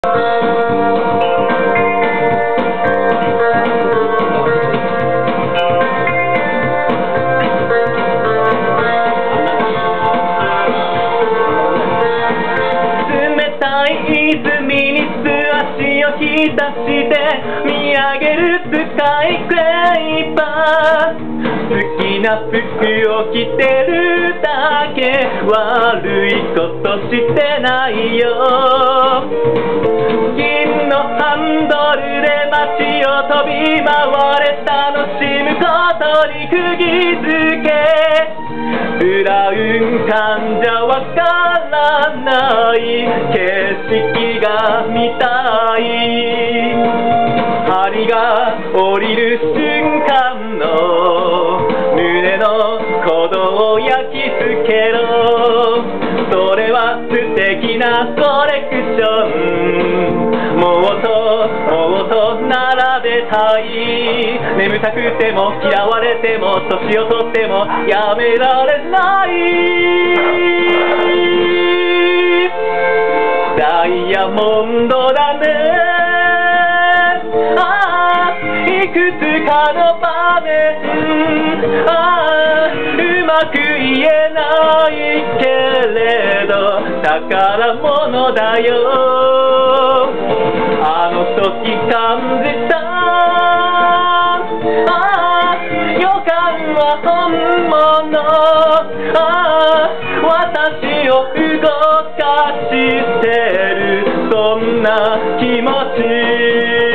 泉に素足を浸して見上げるスカイクレイパー。好きな服を着てるだけ悪いことしてないよ。銀のハンドルで街を飛び回れ楽しむことに釘付け。ブラウン管じゃわからない景色が見たい。針が降りる瞬間の胸の鼓動を焼き付けろ。それは素敵なコレクション。もっと並べたい。眠たくても嫌われても年をとってもやめられない。ダイヤモンドだね。いくつかの場面うまく言えないけれど宝物だよ。あの時感じた予感は本物。私を動かしてるそんな気持ち。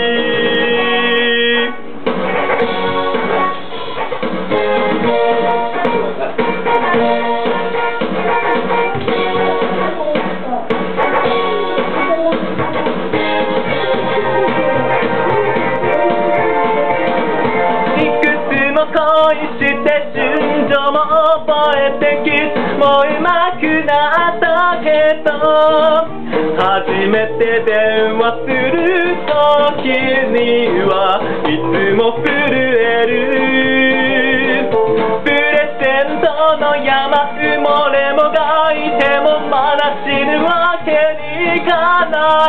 恋して順序も覚えてキスもうまくなったけど初めて電話する時にはいつも震える。プレゼントの山埋もれもがいてもまだ死ぬわけにいかない。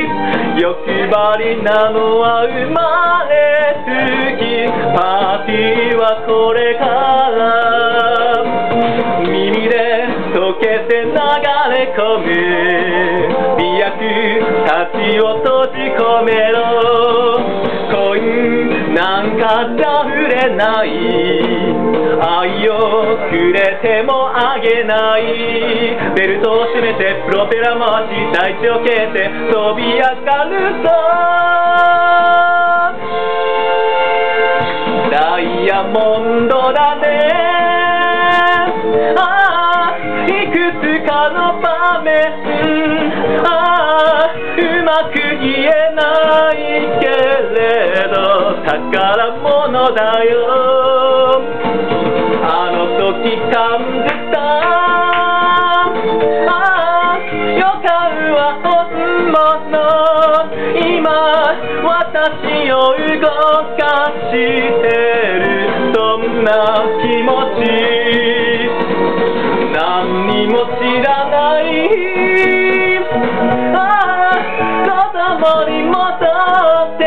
欲張りなのは生まれつき。パーティーはこれから耳で溶けて流れ込む美薬たちを閉じ込めろ。恋なんかじゃ触れない。愛をくれてもあげない。ベルトを締めてプロペラ回し大地を蹴って飛び上がるぞ。ダイヤモンドだね。いくつかの場面うまく言えないけれど宝物だよ。あの時感じた予感は本物。今私を動かしてるそんな気持ち。何にも知らない子供に戻って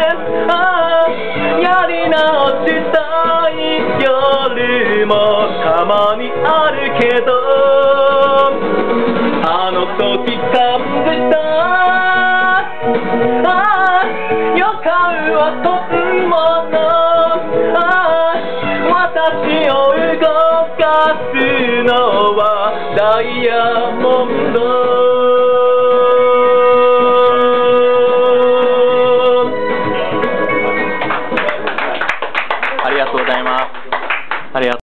やり直したい夜もたまにあるけどあの時感じた予感は本物。私を動かすのはダイヤモンド。